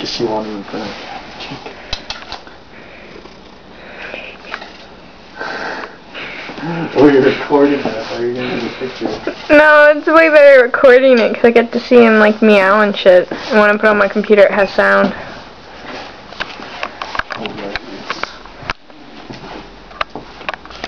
to see one in front of the cheek. Oh, you're recording that, or you're gonna do the picture? No, it's way better recording it, because I get to see him, like, meow and shit. And when I put it on my computer, it has sound.